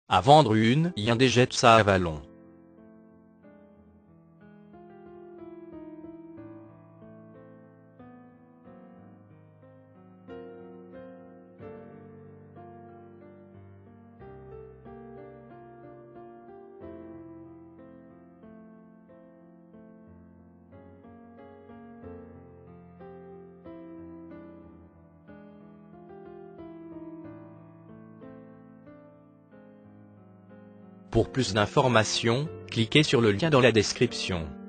À vendre une Hyundai Getza Avalon. Pour plus d'informations, cliquez sur le lien dans la description.